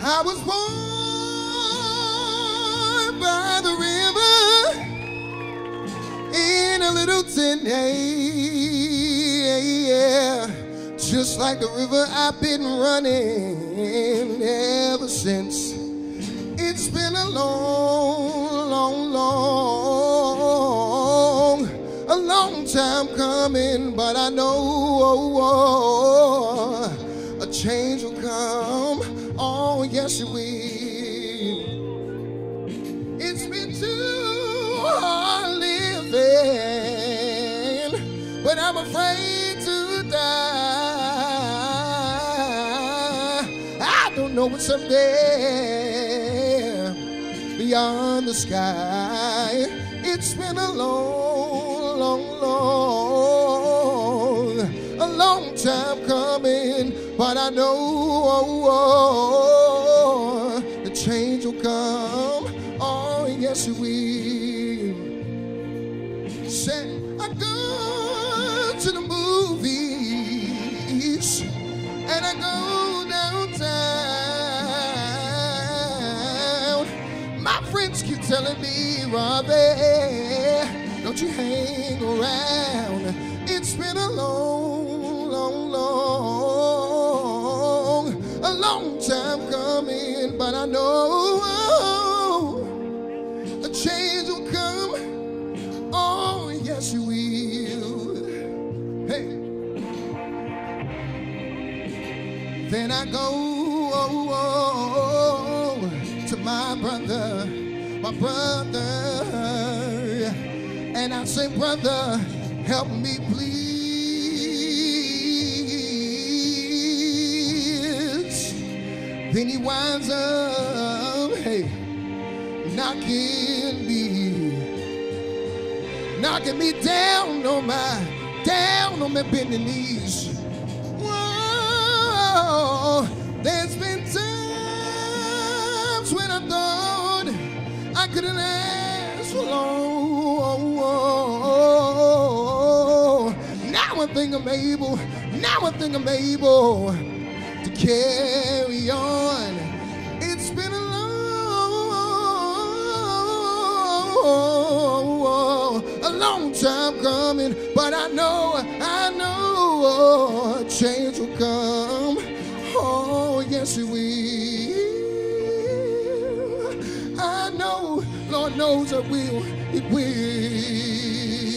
I was born by the river in a little tin, yeah. Just like the river, I've been running ever since. It's been a long time coming, but I know a change will come. Oh, yes, it will. It's been too hard living, but I'm afraid to die. I don't know what's up there beyond the sky. It's been a long time coming, but I know the change will come. Oh, yes, it will. Say, I go to the movies and I go downtown. My friends keep telling me, Robbie, don't you hang around. It's been a long time coming, but I know a change will come. Oh, yes, you will. Hey. Then I go to my brother, and I say, brother, help me please. Then he winds up, hey, knocking me down on my bending knees. Whoa, there's been times when I thought I couldn't last for long. Now I think I'm able to carry on. It's been a long time coming, but I know a change will come. Oh, yes, it will. I know, Lord knows I will. It will.